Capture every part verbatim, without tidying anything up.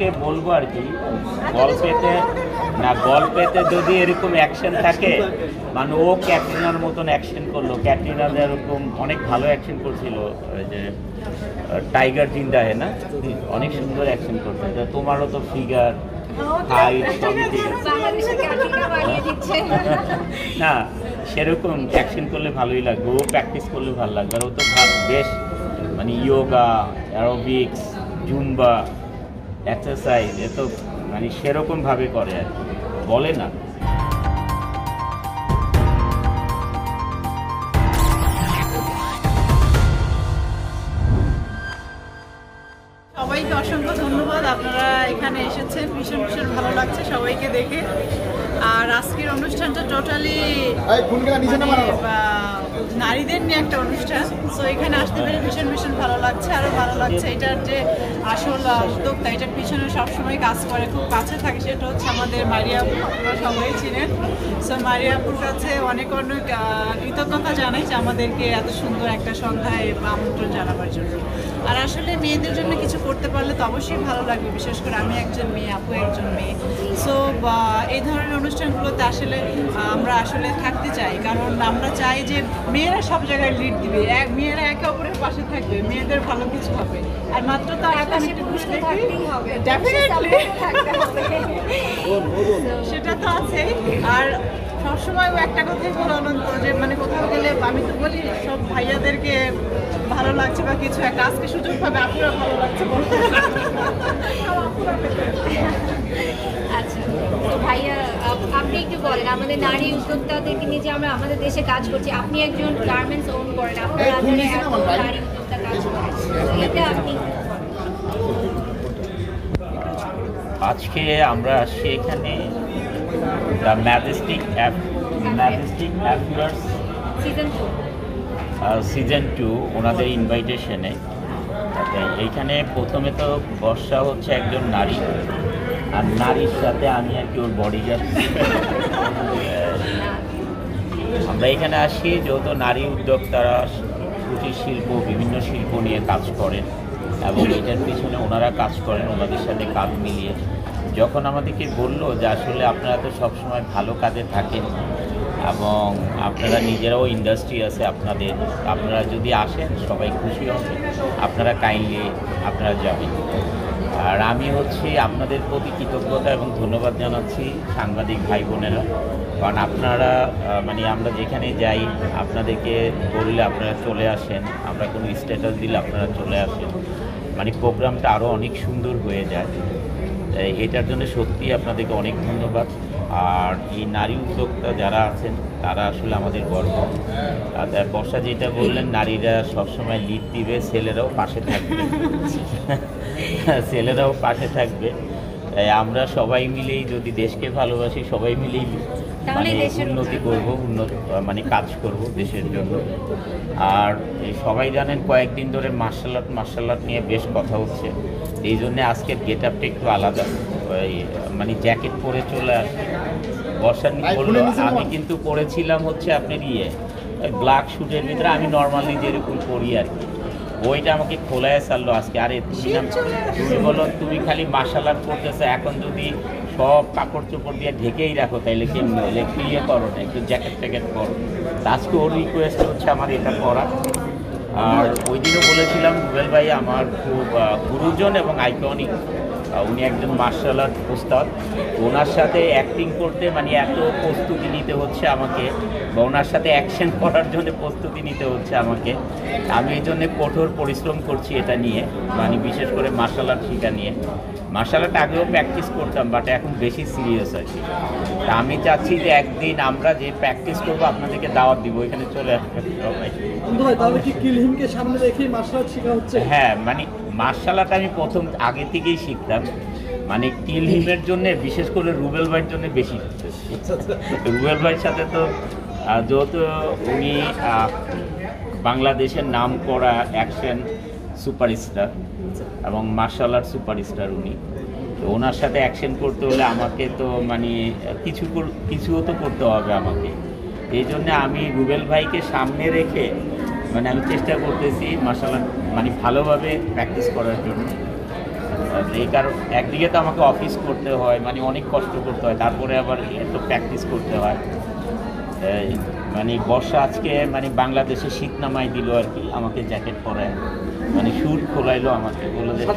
ওকে বলবো আর কি, গল্পেতে না গল্পেতে যদি এরকম অ্যাকশন থাকে, মানে ও ক্যাটরিনার মতন অ্যাকশন করলো। ক্যাটরিনা এরকম অনেক ভালো অ্যাকশন করছিল, ওই যে টাইগার জিন্দা হে না, অনেক সুন্দর অ্যাকশন করছে। তোমারও তো ফিগার হাইট সবই ঠিক আছে না, সেরকম অ্যাকশন করলে ভালোই লাগবে, ও প্র্যাকটিস করলে ভালো লাগবে। আর ও তো বেশ মানে ইয়োগা, অ্যারোবিক্স, জুম্বা, এক্সারসাইজ এ তো মানে সেরকমভাবে করে আর কি, বলে না। সবাইকে অসংখ্য ধন্যবাদ, আপনারা এখানে এসেছেন, ভীষণ ভীষণ ভালো লাগছে সবাইকে দেখে। আর আজকের অনুষ্ঠানটা টোটালি নারীদের নিয়ে একটা অনুষ্ঠান, তো এখানে আসতে পেরে ভীষণ ভীষণ ভালো লাগছে। আরও ভালো লাগছে এটার যে আসল উদ্যোক্তা, এটার পিছনে সবসময় কাজ করে, খুব কাছে থাকে, সেটা হচ্ছে আমাদের মারিয়া আপু, আপনারা সবাই ছিলেন। সো মারিয়া আপুর কাছে অনেক অনেক কৃতজ্ঞতা জানাই যে আমাদেরকে এত সুন্দর একটা সন্ধ্যায় আমন্ত্রণ জানাবার জন্য। আর আসলে মেয়েদের জন্য কিছু করতে পারলে তো অবশ্যই ভালো লাগবে, বিশেষ করে আমি একজন মেয়ে, আপু একজন মেয়ে। সো এই ধরনের অনুষ্ঠানগুলোতে আসলে আমরা আসলে থাকতে চাই, কারণ আমরা চাই যে মেয়েরা সব জায়গায় লিড দিবে, এক মেয়েরা একে অপরের পাশে থাকবে, মেয়েদের ভালো কিছু হবে। আর মাত্র তো সেটা তো আছে। আর সবসময় একটা কথাই বলো অনন্ত, যে মানে কোথাও গেলে আমি তো বলি সব ভাইয়াদেরকে ভালো লাগছে বা কিছু একটা, আজকে সুযোগ পাবে আপনারা ভালো লাগছে বলতে। আচ্ছা তো ভাইয়া আপনি একটু বলেন, আমাদের নারী উদ্যোক্তাদেরকে নিয়ে যে আমরা আমাদের দেশে কাজ করছি, আপনি একজন গার্মেন্টস ওন করেন, আপনার আদরে এত নারী উদ্যোক্তা কাজ করেন, এটা আপনি আজকে আমরা আসছি এখানে the majestic majestic affairs season two season two ওনাদের ইনভাইটেশনে। এইখানে প্রথমে তো বর্ষা হচ্ছে একজন নারী, আর নারীর সাথে আমি আর কি ওর বডি যাচ্ছি। আমরা এখানে আসি যেহেতু নারী উদ্যোক্তারা কুটির শিল্প, বিভিন্ন শিল্প নিয়ে কাজ করেন এবং এটার পিছনে ওনারা কাজ করেন, ওনাদের সাথে কাজ মিলিয়ে যখন আমাদেরকে বললো যে আসলে আপনারা তো সবসময় ভালো কাজে থাকেন এবং আপনারা নিজেরাও ইন্ডাস্ট্রি আছে আপনাদের, আপনারা যদি আসেন সবাই খুশি হবে, আপনারা কাইন্ডলি আপনারা যাবেন। আর আমি হচ্ছে আপনাদের প্রতি কৃতজ্ঞতা এবং ধন্যবাদ জানাচ্ছি সাংবাদিক ভাই বোনেরা, কারণ আপনারা মানে আমরা যেখানে যাই আপনাদেরকে বললে আপনারা চলে আসেন, আমরা কোনো স্ট্যাটাস দিলে আপনারা চলে আসেন, মানে প্রোগ্রামটা আরও অনেক সুন্দর হয়ে যায়। এটার জন্য সত্যি আপনাদেরকে অনেক ধন্যবাদ। আর এই নারী উদ্যোক্তা যারা আছেন তারা আসলে আমাদের গর্ব। আর বর্ষা যেটা বললেন, নারীরা সবসময় লিড দিবে, ছেলেরাও পাশে থাকবে, ছেলেরাও পাশে থাকবে। তাই আমরা সবাই মিলেই যদি দেশকে ভালোবাসি, সবাই মিলেই মানে উন্নতি করব, উন্নতি মানে কাজ করব দেশের জন্য। আর এই সবাই জানেন কয়েকদিন ধরে মার্শাল আর্ট মার্শাল আর্ট নিয়ে বেশ কথা হচ্ছে, এই জন্যে আজকের গেট আপটা একটু আলাদা, মানে জ্যাকেট পরে চলে আসে। বর্ষা বললো আমি কিন্তু পরেছিলাম হচ্ছে আপনার ইয়ে ব্ল্যাক শুটের ভিতরে, আমি নর্মালি যেরকম পরি আর কি, ওইটা আমাকে খোলায় ছাড়লো আজকে। আরে তুমি না তুমি বলো তুমি খালি মার্শাল আর্ট করতেছো, এখন যদি সব কাপড় চোপড় দিয়ে ঢেকেই রাখো তাইলে কেমন হলে একটু ইয়ে করো না, একটু জ্যাকেট ট্যাকেট করো। আজকে ওর রিকোয়েস্ট হচ্ছে আমার এটা করা। আর ওই দিনও বলেছিলাম রুবেল ভাই আমার খুব গুরুজন এবং আইকনিক, উনি একজন মার্শাল আর্ট ওস্তাদ, ওনার সাথে অ্যাক্টিং করতে মানে এত প্রস্তুতি নিতে হচ্ছে আমাকে, বা ওনার সাথে অ্যাকশন করার জন্য প্রস্তুতি নিতে হচ্ছে আমাকে। আমি এই জন্যে কঠোর পরিশ্রম করছি এটা নিয়ে, মানে বিশেষ করে মার্শাল আর্ট শেখা নিয়ে। মার্শাল আর্ট আগেও প্র্যাকটিস করতাম, বাট এখন বেশি সিরিয়াস আছি। তা আমি চাচ্ছি যে একদিন আমরা যে প্র্যাকটিস করবো আপনাদেরকে দাওয়াত দিব, এখানে চলে আসবেন সবাই। হ্যাঁ, মানে মার্শাল আর্ট আমি প্রথম আগে থেকেই শিখতাম, মানে কিল হিমের জন্য, বিশেষ করে রুবেল ভাইয়ের জন্য বেশি শিখতেছি। রুবেল ভাইয়ের সাথে তো যেহেতু উনি বাংলাদেশের নাম করা অ্যাকশন সুপারস্টার এবং মার্শাল আর্ট সুপারস্টার উনি, তো ওনার সাথে অ্যাকশন করতে হলে আমাকে তো মানে কিছু কিছুও তো করতে হবে আমাকে। এই জন্য আমি রুবেল ভাইকে সামনে রেখে মানে আমি চেষ্টা করতেছি মার্শাল আর্ট মানে ভালোভাবে প্র্যাকটিস করার জন্য। এই কারণ একদিকে তো আমাকে অফিস করতে হয়, মানে অনেক কষ্ট করতে হয়, তারপরে আবার একটু প্র্যাকটিস করতে হয়। মানে বর্ষা আজকে মানে বাংলাদেশে শীত নামাই দিল আর কি, আমাকে জ্যাকেট পরায়, মানে শুট খোলাইলো আমাকে, বলে যে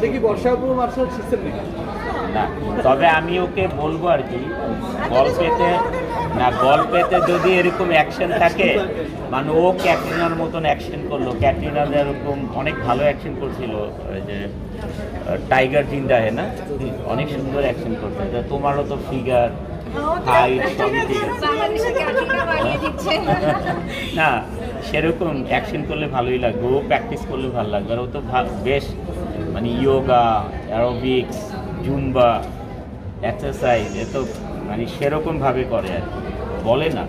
না, তবে আমি ওকে বলবো আর কি, গল্পেতে না গল্পেতে যদি এরকম অ্যাকশন থাকে, মানে ও ক্যাটরিনার মতন অ্যাকশন করলো, ক্যাটরিনা যেরকম অনেক ভালো অ্যাকশন করছিল, ওই যে টাইগার জিন্দা হে না, অনেক সুন্দর অ্যাকশন করছে, তোমারও তো ফিগার হাইট সবই ঠিক আছে। না সেরকম অ্যাকশন করলে ভালোই লাগবে, ও প্র্যাকটিস করলে ভালো লাগবে, আর ও তো বেশ মানে ইয়োগা, অ্যারোবিক্স, জুম্বা, এক্সারসাইজ এ তো মানে সেরকমভাবে করে আর কি, বলে না।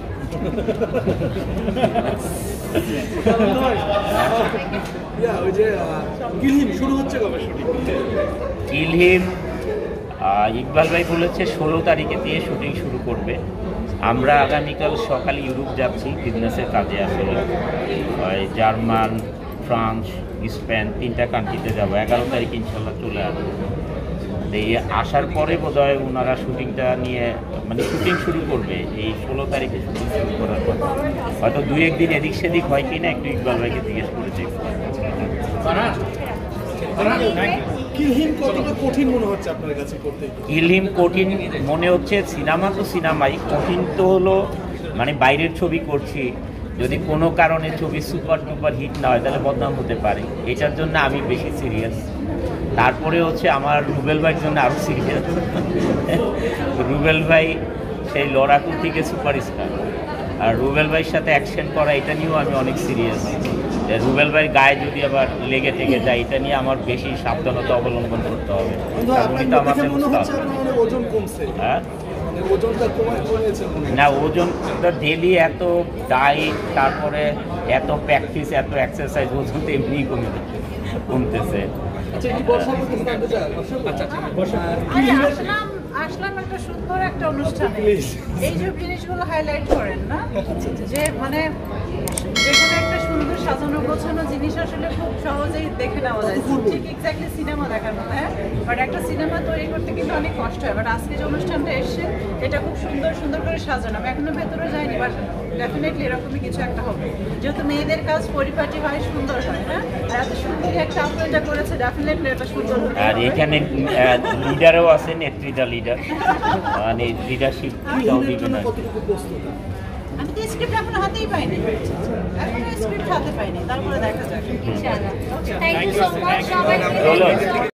কিলহিম ইকবাল ভাই বলেছে ষোলো তারিখে দিয়ে শুটিং শুরু করবে। আমরা আগামীকাল সকালে ইউরোপ যাচ্ছি বিজনেসের কাজে, আসলে জার্মান, ফ্রান্স, স্পেন তিনটা কান্ট্রিতে যাবো। এগারো তারিখ ইনশাল্লাহ চলে আসবো। এই আসার পরে বোধহয় ওনারা শুটিংটা নিয়ে মানে শুটিং শুরু করবে, এই ষোলো তারিখে শুটিং শুরু করার পর হয়তো দুই একদিন এদিক সেদিক হয় কি না, একটু ইকবাল ভাইকে জিজ্ঞেস করে দেখবো। কিলহিম কঠিন মনে হচ্ছে, সিনেমা তো সিনেমাই, কঠিন তো হলো মানে বাইরের ছবি করছি, যদি কোনো কারণে ছবি সুপার টুপার হিট না হয় তাহলে বদনাম হতে পারে, এটার জন্য আমি বেশি সিরিয়াস। তারপরে হচ্ছে আমার রুবেল ভাইয়ের জন্য আরও সিরিয়াস। রুবেল ভাই সেই লড়াকু থেকে সুপারস্টার, আর রুবেল ভাইয়ের সাথে অ্যাকশন করা এটা নিয়েও আমি অনেক সিরিয়াস। রুবেল ভাইয়ের গায়ে যদি আবার লেগে থেকে যায়, এটা নিয়ে আমার বেশি সাবধানতা অবলম্বন করতে হবে। হ্যাঁ না, ওজনটা ডেলি এত ডায়েট, তারপরে এত প্র্যাকটিস, এত এক্সারসাইজ, ওজন তো এমনিই কমে কমতেছে। আসলাম একটা সুন্দর একটা অনুষ্ঠানে, এই যে জিনিসগুলো হাইলাইট করেন না, যে মানে যেখানে একটা সুন্দর সাজানো গোছানো জিনিস আসলে খুব সহজেই দেখে নেওয়া যায়, ঠিক এক্স্যাক্টলি সিনেমা দেখার মতো। হ্যাঁ, বাট একটা সিনেমা তৈরি করতে কিন্তু অনেক কষ্ট হয়, বাট আজকে যে অনুষ্ঠানটা এসছে এটা খুব সুন্দর সুন্দর করে সাজানো। আমি এখনো ভেতরে যাইনি, বাট ডেফিনেটলি এরকমই কিছু একটা হবে, যেহেতু মেয়েদের কাজ পরিপাটি হয়, সুন্দর হয়। হ্যাঁ, আর এত সুন্দর একটা আপনারা করেছে, ডেফিনেটলি এটা সুন্দর। আর এখানে লিডারও আছে, নেতৃত্ব লিডার, মানে লিডারশিপ দিবেন। আমি তো স্ক্রিপ্ট এখনো হাতেই পাইনি, এখনো স্ক্রিপ্ট হাতে পাইনি, তারপরে দেখা যাক। ইনশাআল্লাহ। থ্যাংক ইউ সো মাচ সবাইকে।